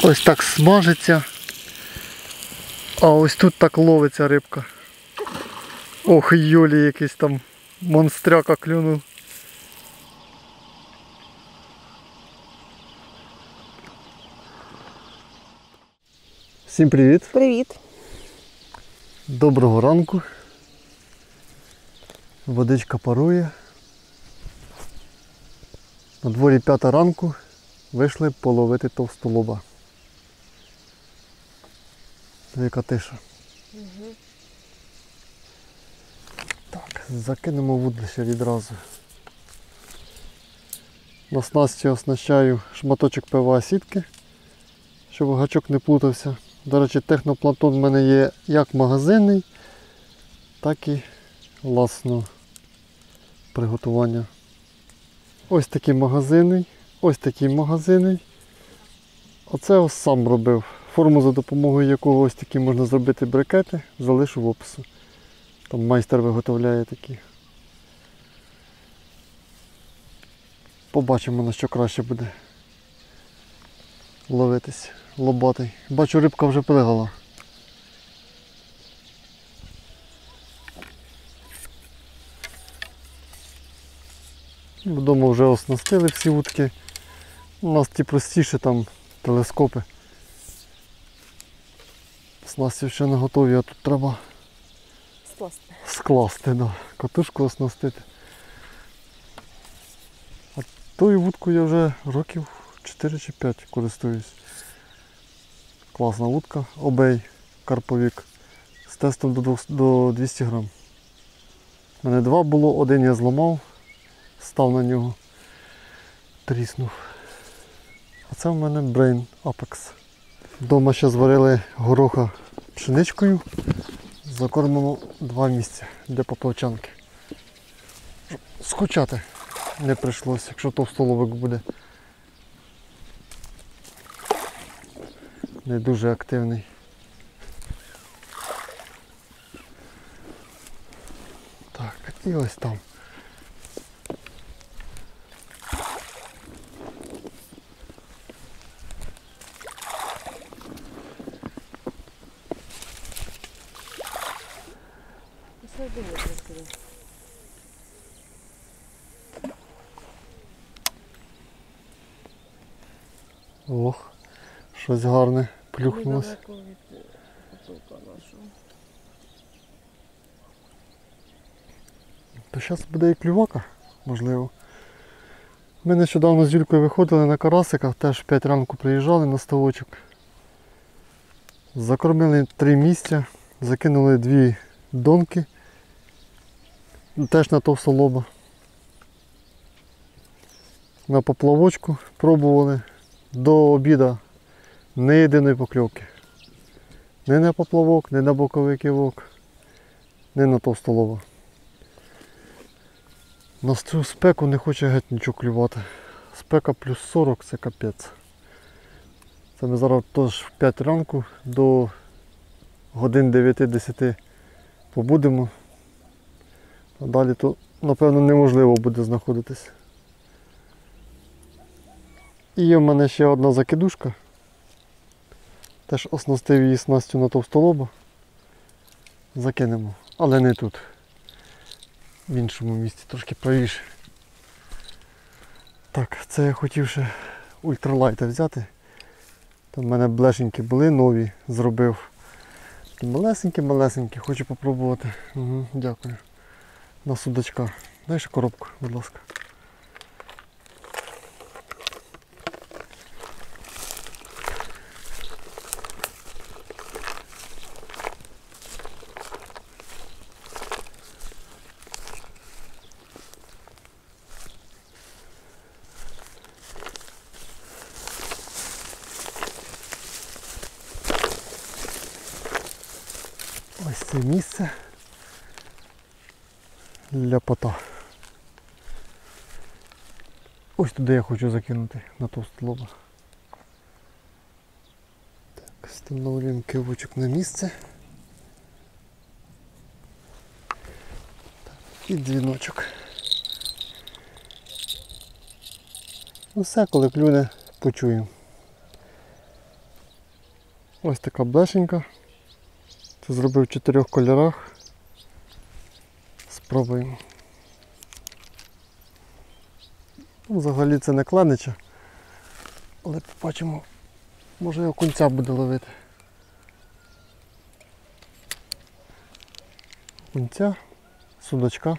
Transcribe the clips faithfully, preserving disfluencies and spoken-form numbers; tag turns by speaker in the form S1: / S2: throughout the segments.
S1: Ось так смажиться. А ось тут так ловиться рибка. Ох, Юлі якийсь там монстряка клюнув. Всім привіт!
S2: Привіт!
S1: Доброго ранку. Водичка парує. На дворі п'ята ранку вийшли половити товстолоба. Яка тиша. Угу. Так, закинемо вудлище відразу. На снасті оснащаю шматочок пе ве а сітки, щоб гачок не плутався. До речі, техноплатон в мене є як магазинний, так і власного приготування. Ось такий магазинний, ось такий магазинний. Оце ось сам робив. Форму, за допомогою якого ось такі можна зробити брикети, залишу в опису. Там майстер виготовляє такі. Побачимо, на що краще буде ловитись. Лобатий. Бачу, рибка вже плигала. Вдома вже оснастили всі вудки. У нас ті простіші там телескопи. Снасті ще не готові, а тут треба
S2: скласти.
S1: Скласти, да. Катушку оснастити. А тою вудкою я вже років чотири чи п'ять користуюсь. Класна вудка, обей, карповік, з тестом до двісті грам. У мене два було, один я зламав, став на нього, тріснув. А це в мене Brain Apex. Вдома ще зварили гороха пшеничкою, закормимо два місця для поплавчанки. Скучати не прийшлося, якщо товстолобик буде. Не дуже активний. Так, і ось там. Ох, щось гарне плюхнулося. То зараз буде і клювака, можливо. Ми нещодавно з Юлькою виходили на карасика, теж в п'ять ранку приїжджали на ставочок. Закормили три місця, закинули дві донки, теж на товстолоба. На поплавочку пробували. До обіду ні єдиної покльовки. Ні на поплавок, ні на боковий кивок, ні на товстолоба. На цю спеку не хоче геть нічого клювати. Спека плюс сорок це капець. Це ми зараз теж в п'ять ранку до годин дев'яти-десяти побудемо. А далі то, напевно, неможливо буде знаходитись. І є в мене ще одна закидушка. Теж оснастив її снастю на товстолоба. Закинемо, але не тут. В іншому місці, трошки правіше. Так, це я хотів ще ультралайта взяти. Там в мене блешенькі були, нові зробив. Малесенькі-малесенькі, хочу попробувати. Угу, дякую. На судачка. Дай ще коробку, будь ласка. Ось це місце ляпота. Ось туди я хочу закинути на товстолоба. Так, встановлюємо кивочок на місце. Так, і дзвіночок. Ну все, коли клюне, почуємо. Ось така блешенька. Це зробив в чотирьох кольорах. Спробуємо. Ну, взагалі це не кленича, але побачимо, може окунця буде ловити. Окунця, судачка.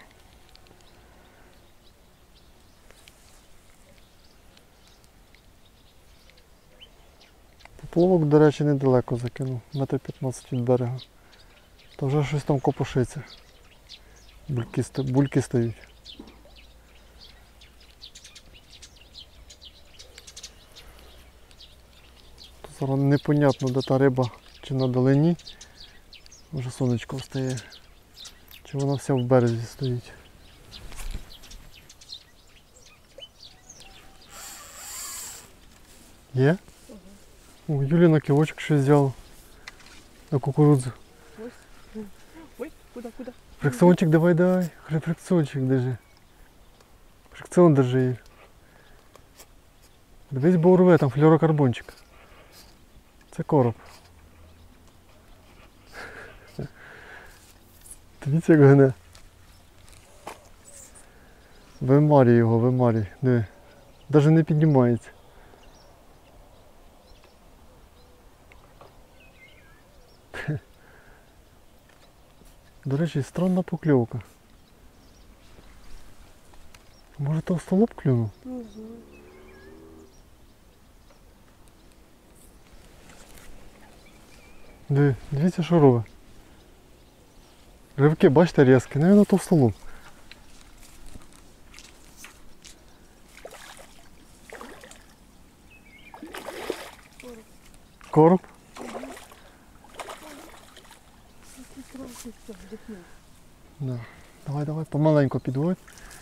S1: Поплавок, до речі, недалеко закинув, метр п'ятнадцять від берега. Та вже щось там копошиться. Бульки, бульки стають. Зараз непонятно, де та риба, чи на долині. Вже сонечко встає. Чи вона вся в березі стоїть. Є? О, Юлі на кілочок щось взяла. На кукурудзу.
S2: Ось. Ой, куди, куди?
S1: Фрикціончик давай дай. Кажи, фрикціончик держи. Фрикціон держи її. Дивись, бо урве, там флюорокарбончик. Це короб. Дивіться, як гне. Вимарюй його, вимарюй. Диви. Навіть не піднімається. До речі, странна покльовка. Може товстолоб клюнув?
S2: Не знаю.
S1: Диви, дивіться, що робить. Ривки, бачите, різкі, навіть товстолоб. Короб? Да. Давай, давай, помаленьку підводь.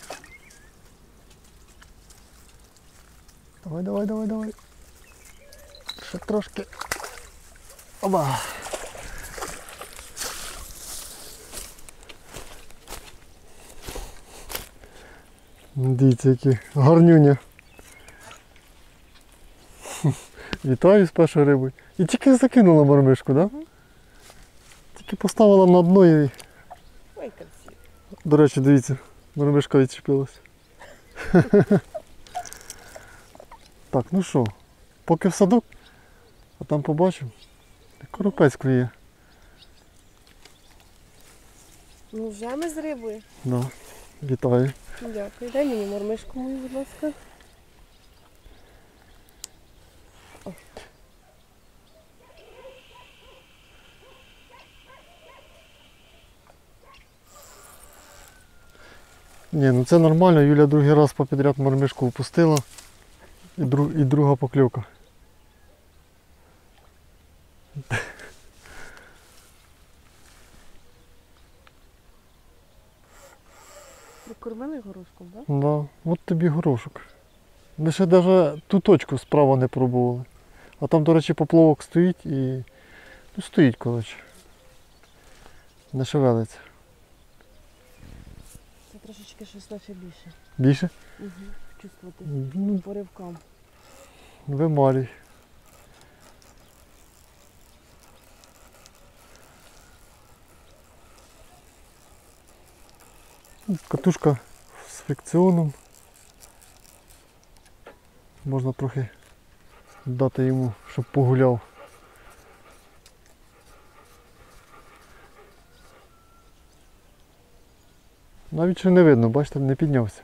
S1: Давай, давай, давай, давай. Ще трошки. Оба. Дивіться, які гарнюня. Вітаю з першою рибою. І тільки закинула мормишку, так? Да? Тільки поставила на дно і...
S2: Ой, красиво.
S1: До речі, дивіться, мормишка відчепилась. Так, ну що, поки в садок, а там побачимо. Коропець клює.
S2: Ну вже ми з рибою.
S1: Да. Вітаю.
S2: Дякую. Дай мені мормишку мою, будь ласка. О.
S1: Ні, ну це нормально, Юля другий раз попідряд мормишку впустила. І, друг, і друга покльовка.
S2: Прикормили горошком, так?
S1: Да, от тобі горошок. Ми ще навіть ту точку справа не пробували. А там, до речі, поплавок стоїть і... Ну, стоїть, коротше. Не шевелиться.
S2: Це трошечки щось наче більше.
S1: Більше?
S2: Угу. Чувствувати
S1: Ну,
S2: по ривкам.
S1: вимарюй. Катушка з фрикціоном. Можна трохи дати йому, щоб погуляв. Навіть ще не видно, бачите, не піднявся.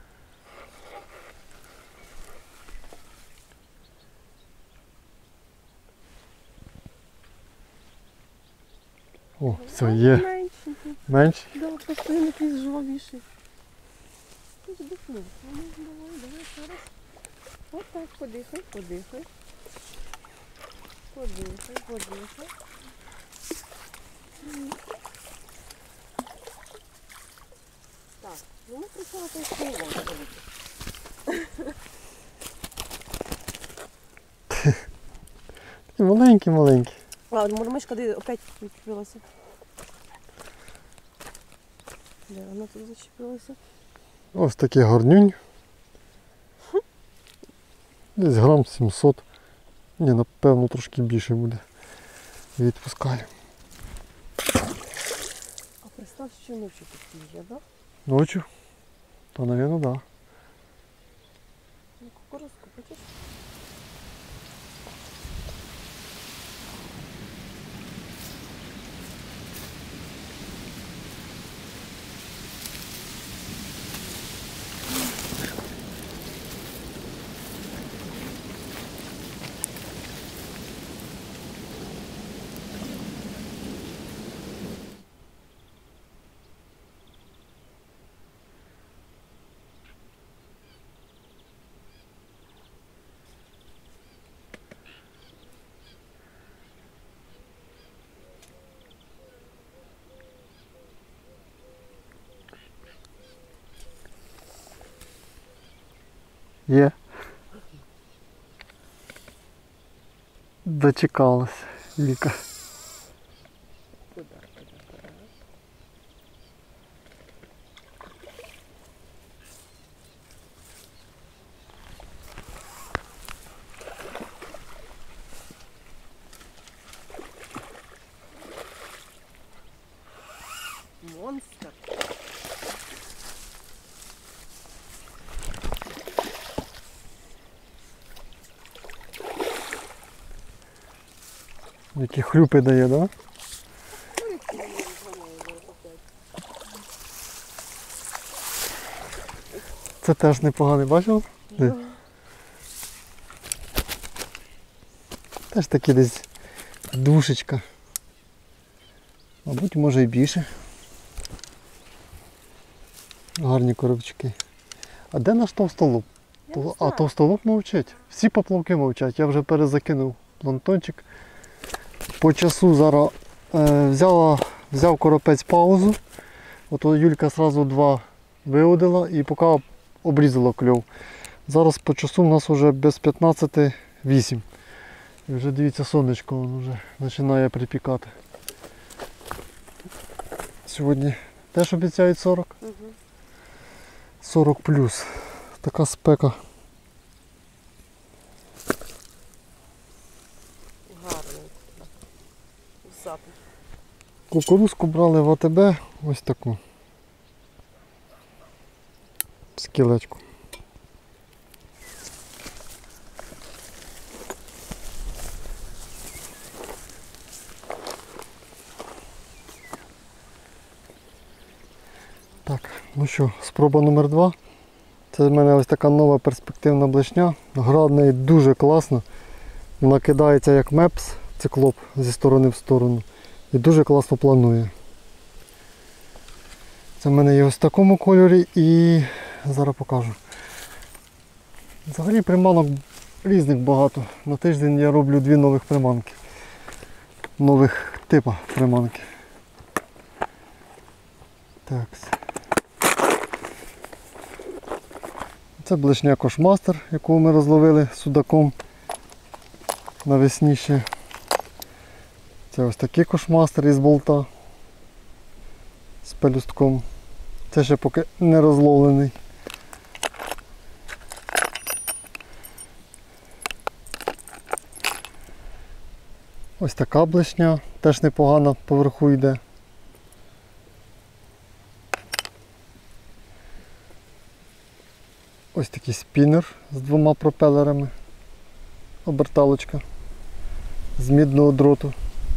S1: О, все, є.
S2: Меншенький.
S1: Менш.
S2: Да, просто він якийсь жвавіший. Ти здихнув. Ну, давай, давай, ще раз. Ось так, подихай, подихай. Подихай, подихай. Так, ну ми прийшли той співом.
S1: Такі маленькі-маленькі.
S2: А, мормишка де опять відчепилася. Де вона тут зачепилася?
S1: Ось такий гарнюнь. Десь грам сімсот. Ні, напевно трошки більше буде. і відпускаю.
S2: А представ, що ночі такі є, да?
S1: Ночі? То, мабуть, так. Да.
S2: Ну, кукурузку хочеш?
S1: Є. Дочекалась, Віка.
S2: Куди, куди, куди? Монстр.
S1: Які хлюпи дає, так? Да? Це теж непоганий, бачив?
S2: Да.
S1: Теж такі десь душечка. Мабуть, може і більше. Гарні коробчики. А де наш товстолоб?
S2: Я не
S1: А
S2: знаю.
S1: товстолоб мовчить. Всі поплавки мовчать. Я вже перезакинув плантончик. По часу зараз е, взяла, взяв коропець паузу. От Юлька одразу два виводила і поки обрізала кльов. Зараз по часу у нас вже без п'ятнадцяти вісім. І вже дивіться, сонечко воно вже починає припікати. Сьогодні теж обіцяють сорок.
S2: Угу.
S1: сорок плюс. Така спека.
S2: Гарно. Усатий.
S1: Кукурузку брали в АТБ ось таку. Скілечку. Так, ну що, спроба номер два. Це в мене ось така нова перспективна блешня. Гра в неї дуже класна. Вона кидається як мепс, циклоп зі сторони в сторону. І дуже класно планує. Це в мене є ось в такому кольорі і зараз покажу. Взагалі приманок різних багато. На тиждень я роблю дві нових приманки. Нових типа приманки. Так. Це блешня Кошмастер, яку ми розловили судаком навесні ще. Це ось такий Кошмастер із болта з пелюстком. Це ще поки не розловлений. Ось така блешня, теж непогана, поверху йде. Ось такий спінер з двома пропелерами. Оберталочка з мідного дроту.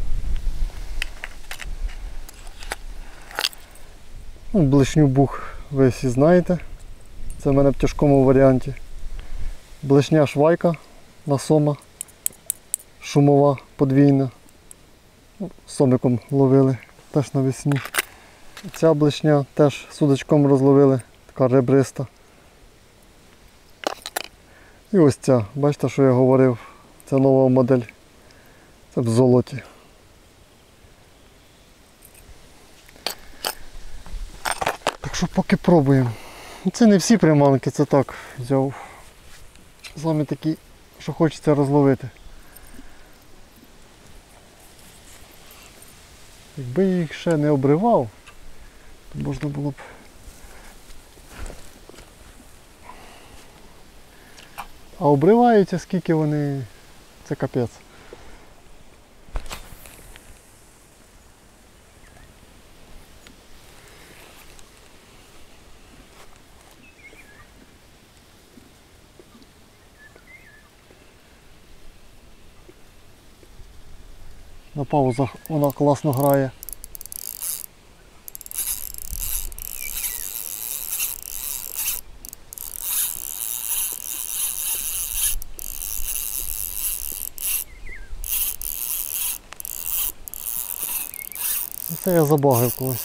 S1: Ну, блешню бух ви всі знаєте. Це в мене в тяжкому варіанті. Блешня швайка на сома. Шумова подвійна. Ну, сомиком ловили теж навесні. Ця блешня теж судачком розловили, така ребриста. І ось ця, бачите, що я говорив, це нова модель. Це в золоті. Так що поки пробуємо. Це не всі приманки, це так взяв. Самі такі, що хочеться розловити. Якби я їх ще не обривав, то можна було б. А обриваються, скільки вони, це капець. На паузах вона класно грає. Це я забагив когось.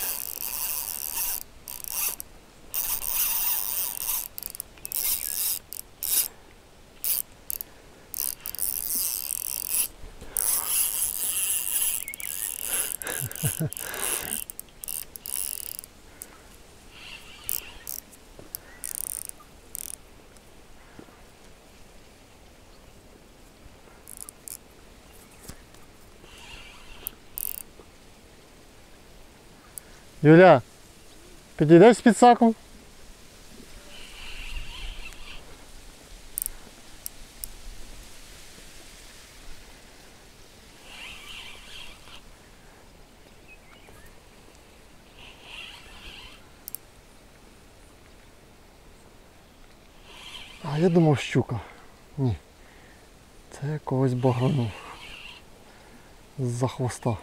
S1: Юля, підійдеш з підсаком? А я думав щука. Ні. Це я когось багранув. З-за хвоста.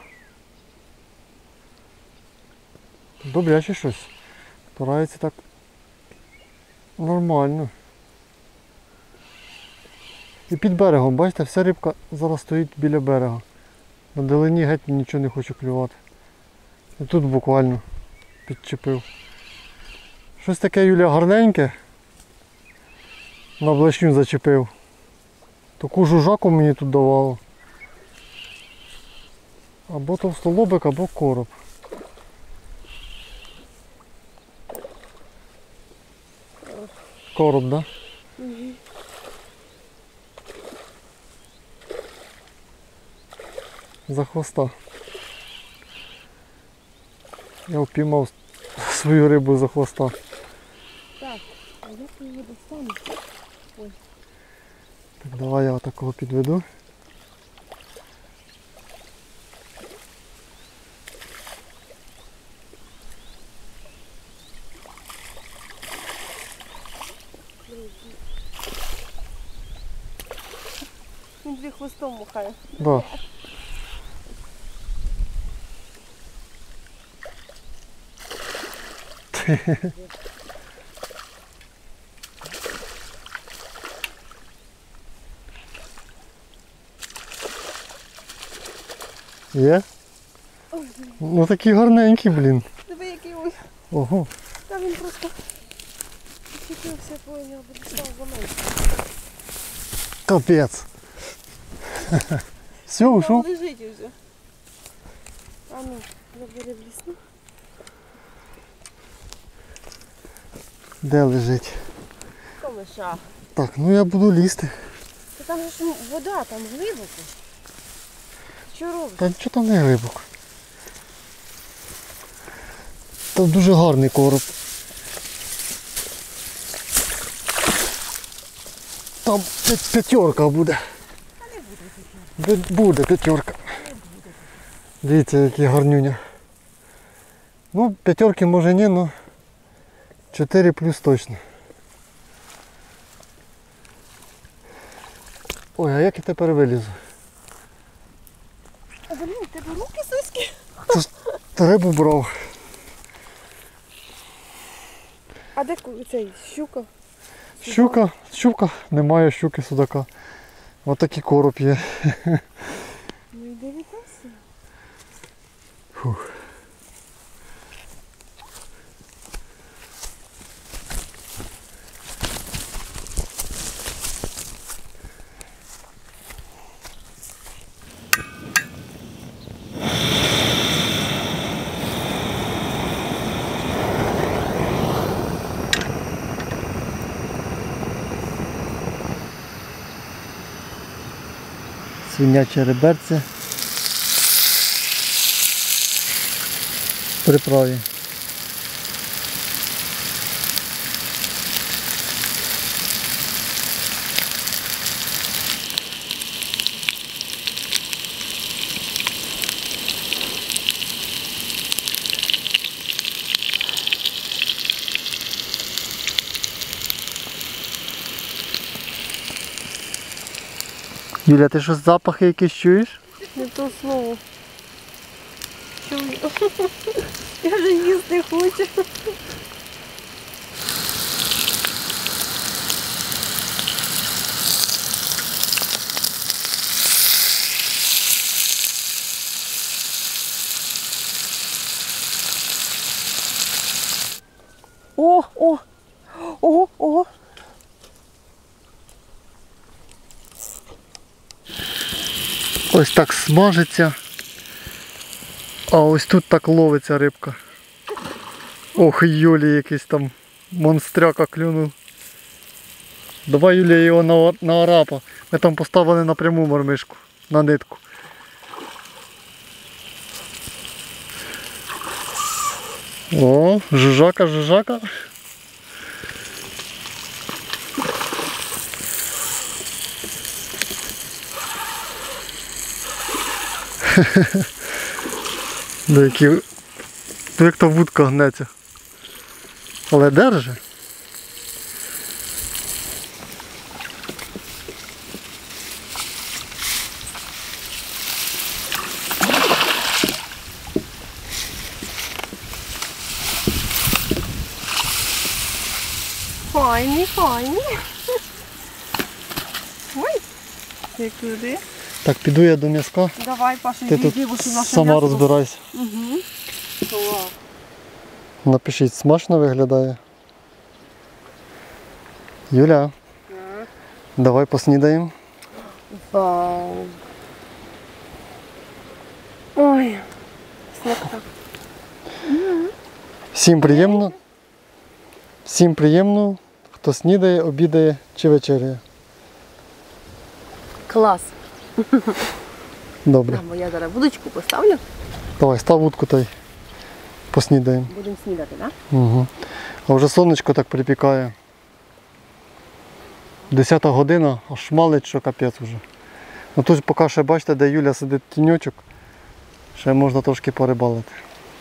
S1: Добряче щось. Старається так нормально. І під берегом, бачите, вся рибка зараз стоїть біля берега. На далині геть нічого не хочу клювати. І тут буквально підчепив. Щось таке, Юля, гарненьке. На блешню зачепив. Таку жужаку мені тут давало. Або товстолобик, або короб. Короб, да?
S2: Угу.
S1: За хвоста. Я впіймав свою рибу за хвоста.
S2: Так, а як я його достану? Ой.
S1: Так, давай я отакого підведу.
S2: Він дві хвостом махає.
S1: Да. Є?
S2: Ой,
S1: Ну такі гарненькі, блін.
S2: диви, який ой.
S1: Ого.
S2: Та він просто чіпився по нього, став за мене.
S1: Капець. Все,
S2: Там
S1: ушов?
S2: лежить уже. А ну, забери в лісну.
S1: Де лежить?
S2: Комиша.
S1: Так, ну я буду лізти.
S2: Та там же ж вода, там глибоко. Що робиш?
S1: Та нічого там не глибоко. Там дуже гарний короб. Там п'я- п'ятерка буде. Бу- Буде п'ятерка. Дивіться, який гарнюня. Ну, п'ятерки може ні, але чотири плюс точно. Ой, а як я тепер вилізу?
S2: А блін, в тебе руки сиськи?
S1: Це ж рибу брав.
S2: А де ку- цей щука?
S1: Щука, щука, немає щуки, судака. Отакий короб є.
S2: Ну йди вітайся.
S1: Фух. Свиняче реберце в приправі. Юля, ти що запахи якісь чуєш?
S2: Не то слово. чую. Я вже їсти хочу. О, о, о, о.
S1: Ось так смажиться. А ось тут так ловиться рибка. Ох, Юлі якийсь там монстряка клюнув. Давай, Юлія, його на, на арапа. Ми там поставили напряму мормишку, на нитку. О, жужака, жужака. Деякі, як то вудка гнеться. Але держи.
S2: Файні, файні. Ой, ти куди?
S1: Так, піду я до м'язка.
S2: Давай, Паша,
S1: Ти
S2: йди,
S1: тут
S2: ось у наше
S1: сама
S2: м'ясо.
S1: розбирайся.
S2: Угу. Клас.
S1: Напишіть, смачно виглядає. Юля, давай поснідаємо.
S2: Вау. Ой, смакота.
S1: Всім приємно. Всім приємно, хто снідає, обідає чи вечеряє.
S2: Клас.
S1: Добре.
S2: Бо я зараз вудочку поставлю.
S1: Давай, став вудку та й поснідаємо.
S2: Будемо снідати, так?
S1: Угу. А вже сонечко так припікає. Десята година, аж шмалить, що капець вже. Ну тут поки ще бачите, де Юля сидить тіньочок, ще можна трошки порибалити.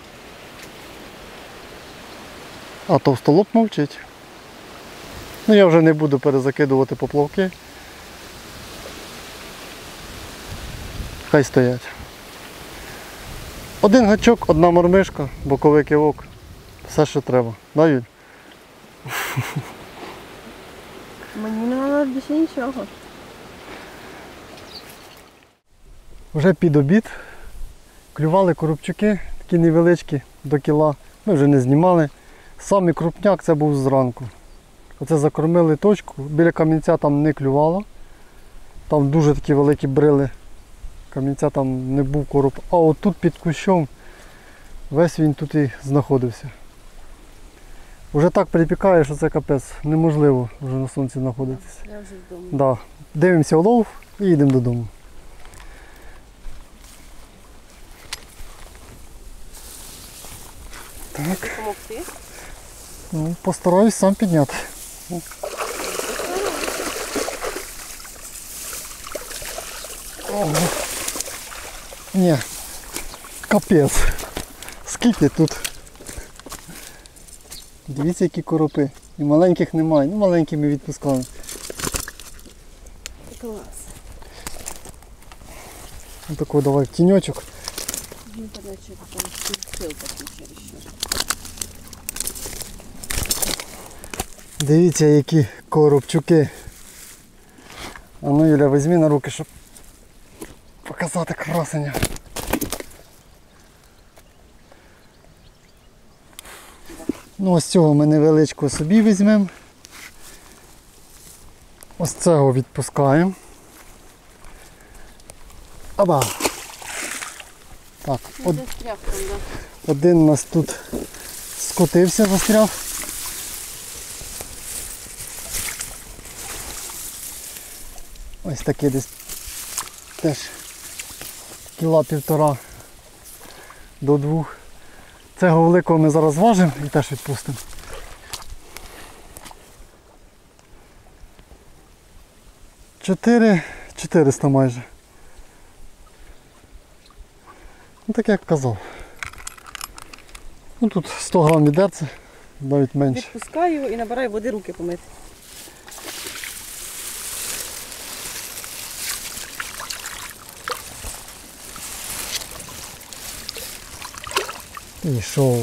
S1: А товстолоб мовчить. Ну я вже не буду перезакидувати поплавки. Хай стоять. Один гачок, одна мормишка, боковий кивок. Все, що треба. Да, Юль?
S2: Мені не треба більше нічого.
S1: Вже під обід. Клювали коробчуки, такі невеличкі, до кіла. Ми вже не знімали. Самий крупняк це був зранку. Оце закормили точку, біля камінця там не клювало. Там дуже такі великі брили. Камінця там не був короб. А от тут під кущом весь він тут і знаходився. Вже так припікає, що це капець. Неможливо вже на сонці знаходитися.
S2: Я вже вдома.
S1: Да. Дивимося улов і їдемо додому. Так.
S2: Допомогти?
S1: Ну, постараюсь сам підняти. Ого. Ні, капець. Скільки тут? Дивіться, які коропи. І маленьких немає. Ну, маленькі ми відпускали.
S2: Клас.
S1: Ось такого давай в тіньочок.
S2: Ну, подальше, там сил такий через що.
S1: Дивіться, які коробчуки. А ну, Юля, візьми на руки, щоб показати красення. Ну, ось цього ми невеличку собі візьмемо. Ось цього відпускаємо. Аба! Так, од...
S2: Застряг там, да.
S1: один у нас тут скотився, застряв. Ось такий десь теж кіла півтора до двох. Цього великого ми зараз важимо і теж відпустимо. Чотири чотириста майже. Ну так як казав. Ну тут сто грам відерце, навіть менше.
S2: Відпускаю і набираю води, руки помити.
S1: Пішов.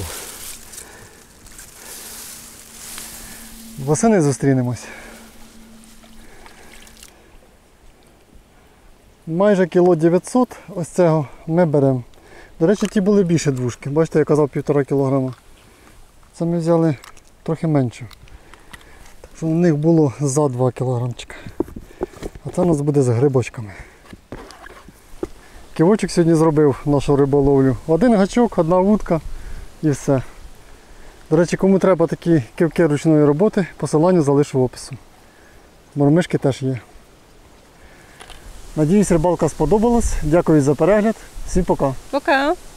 S1: Восени зустрінемось. Майже кіло дев'ятсот ось цього ми беремо. До речі, ті були більше двушки. Бачите, я казав півтора кілограма. Це ми взяли трохи менше. Так що у них було за два кілограмчика. А це у нас буде з грибочками. Кивочок сьогодні зробив нашу риболовлю. Один гачок, одна вудка і все. До речі, кому треба такі кивки ручної роботи, посилання залишу в опису. Мормишки теж є. Надіюсь, рибалка сподобалась. Дякую за перегляд. Всім пока.
S2: Пока.